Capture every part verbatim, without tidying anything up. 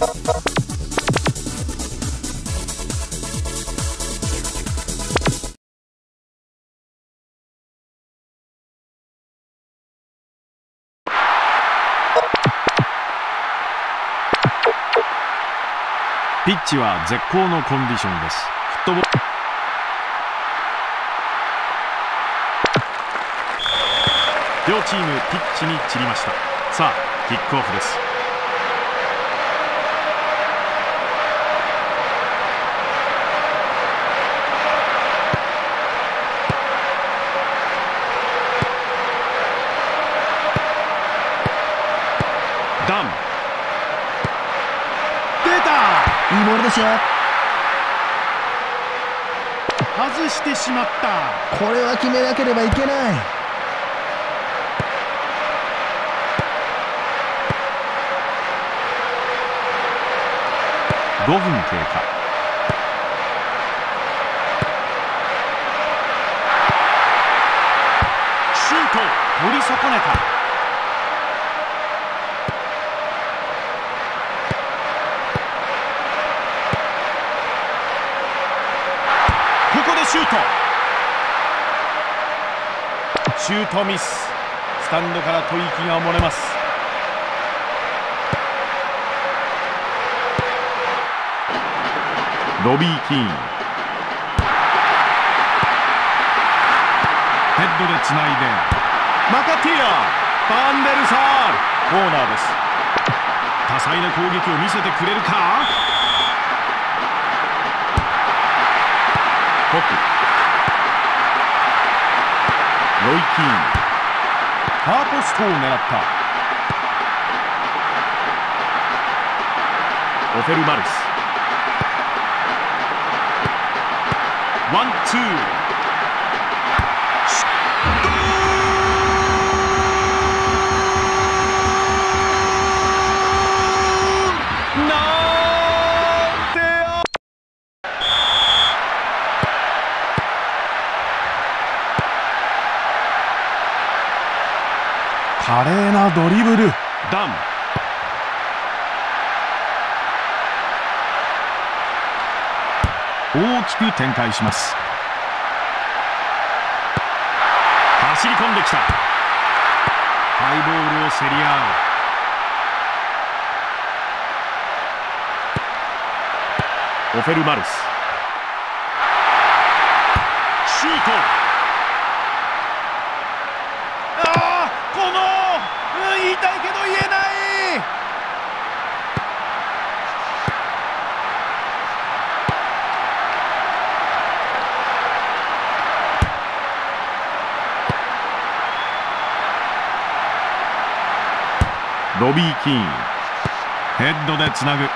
ピッチは絶好のコンディションです。フットボール両チームピッチに散りました。さあキックオフです。ダン出た。 いいボールですよ。 外してしまった。 これは決めなければいけない。 ごふん経過。シュート取り損ねた。ここでシュート。シュートミス。スタンドから吐息が漏れます。ロビー・キーン、ヘッドでつないでマカティア、ファンデルサール、コーナーです。多彩な攻撃を見せてくれるか。ホク、ロイ・キーン、ハーポストを狙った。オフェルマルス、ワンツー、シュート。なんてや。華麗なドリブル。ダン大きく展開します。走り込んできた。ハイボールを競り合う。オフェルマルス、シュート。ああ、この、うん、言いたいけど言えない。ロビー・キーン、ヘッドでつなぐ。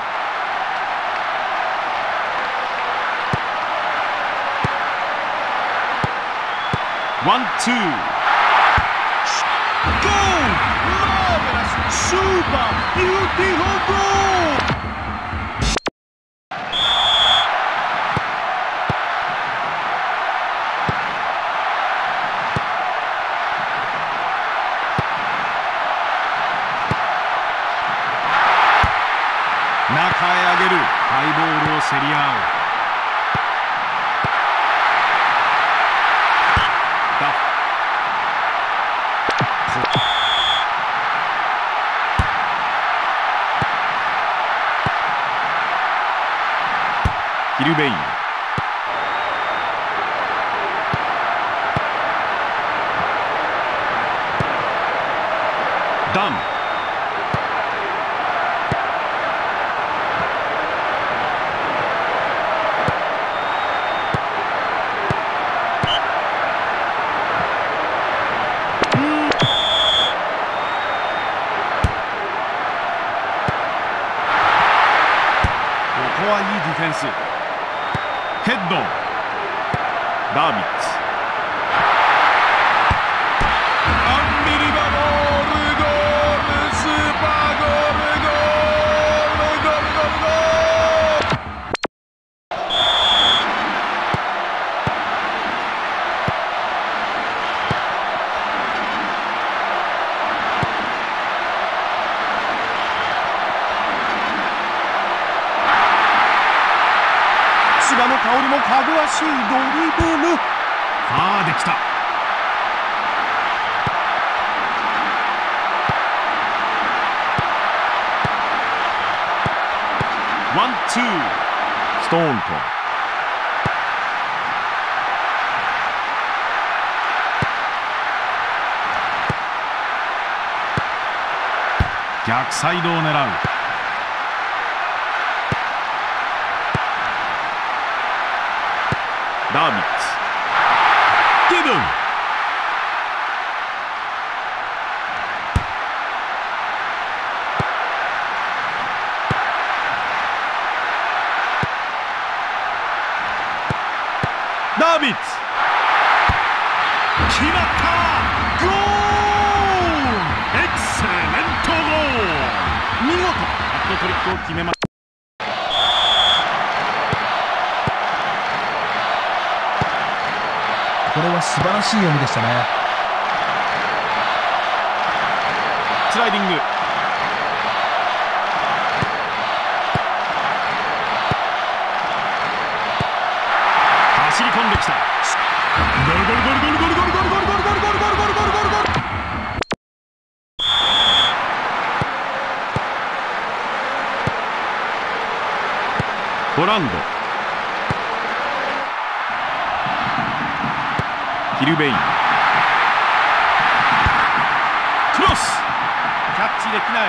ワンツー、ゴー、マーベラス、スーパービューティフルゴー。中へ上げる。ハイボールを競り合う。ダヒルベイン、ダン、ここはいいディフェンス。ヘッド、ダービッツ、アンビリバボール、ゴール、スーパーゴール、ゴール、ゴール、ゴール、ゴール。 香りもかぐわしいドリブル。ああできた。ワンツーストーンと逆サイドを狙う。ダービッツギブン。ダービッツ決まった。ゴール。エクセレントゴール。見事ハットトリックを決めました。 これは素晴らしい読みでしたね。 スライディング。走り込んできた。ゴルゴルゴルゴルゴルゴルゴルゴルゴルゴルゴルゴルゴルゴルゴルゴルゴル。ポランド。ヒルベイン。クロス。キャッチできない。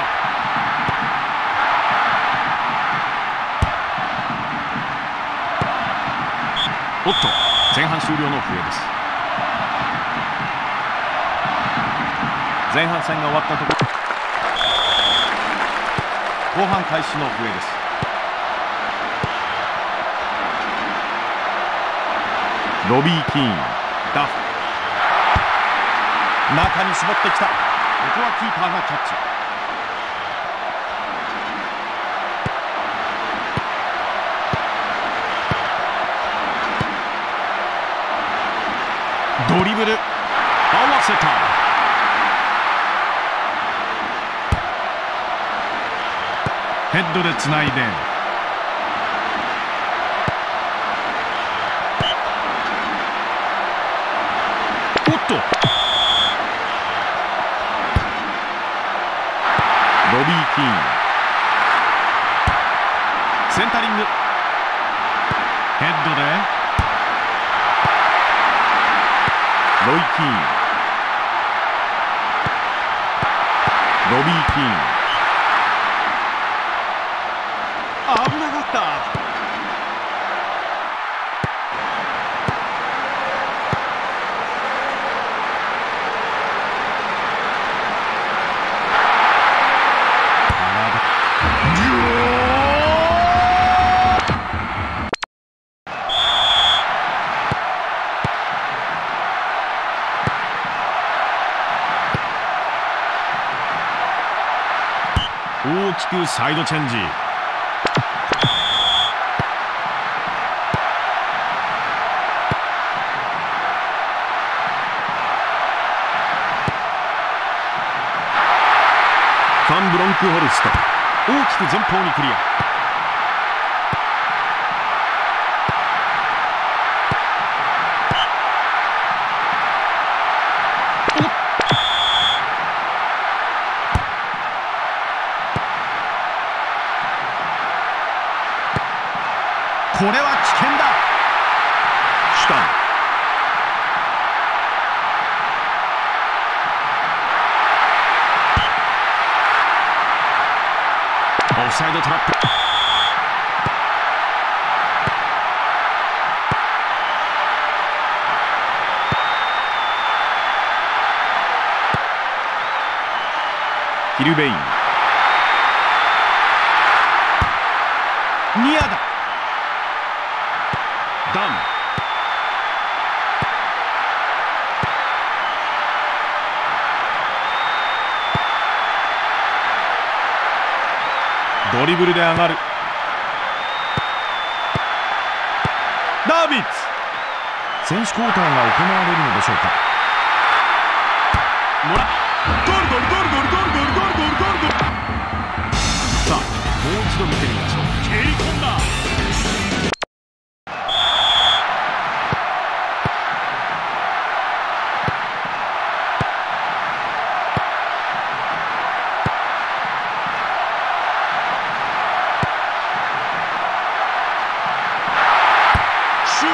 おっと前半終了の笛です。前半戦が終わったところ、後半開始の笛です。ロビー・キーン、ダフ、中に絞ってきた。ここはキーパーがキャッチ。ドリブル合わせた。ヘッドでつないで、おっとロビー・キーンセンタリング。ヘッドでロイ・キーン、ロビー・キーン、危なかった。大きくサイドチェンジ。ファンブロンクホルスト、大きく前方にクリア。これは危険だ。シュタン。オフサイドトラップ。ヒルベイン。ニアだ。ダン。ドリブルで上がる。ダービッツ。選手交代が行われるのでしょうか。もらゴールゴールゴールゴールゴールゴールゴールゴールゴールゴール。さあもう一度見てみましょう。蹴り込んだ。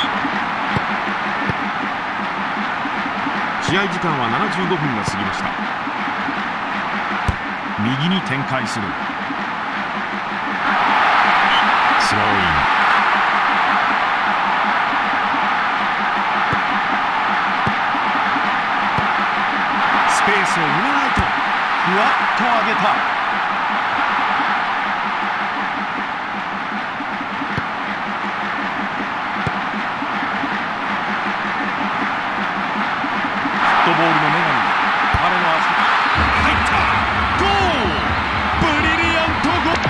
試合時間はななじゅうごふんが過ぎました。右に展開する。スローイン。スペースを埋めないと。ふわっと上げた。フットボールの女神、彼の足入った。ゴール。ブリリアントゴール。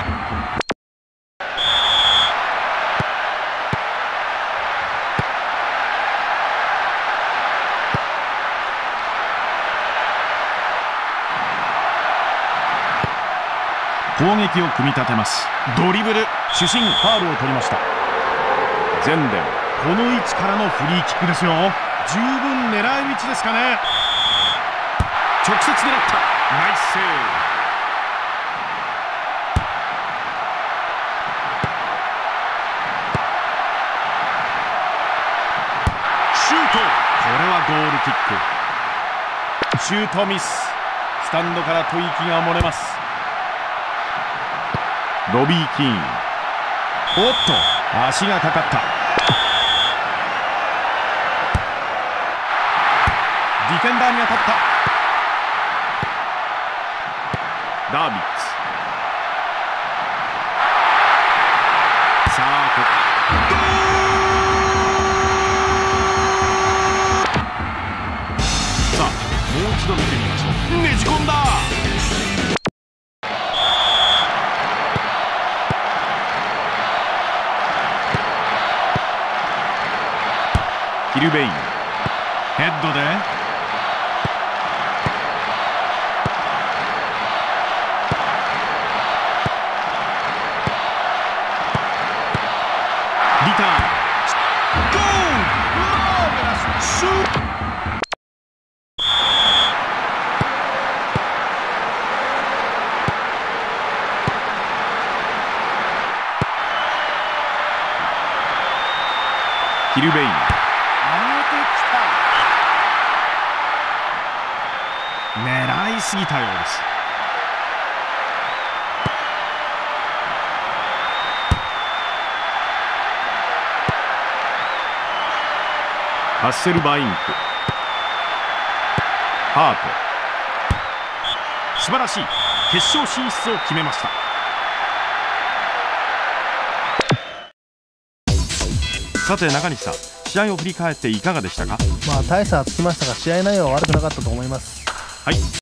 攻撃を組み立てます。ドリブル、主審ファウルを取りました。前電、この位置からのフリーキックですよ。十分狙い道ですかね。直接狙った。ナイスセーブ。シュート。これはゴールキック。シュートミス。スタンドから吐息が漏れます。ロビー・キーン。おっと、足がかかった。ディフェンダーに当たった。ダービッツ。さあ、こゴール。さあ、もう一度見てみましょう。ねじ込んだ。ヒルベイン。ヘッドでリターン。ゴール。マーベラスシュート。ヒルベイン。狙いすぎたようです。ハッセルバインク。ハート。素晴らしい。決勝進出を決めました。さて中西さん、試合を振り返っていかがでしたか？ まあ大差はつきましたが、試合内容は悪くなかったと思います。 はい、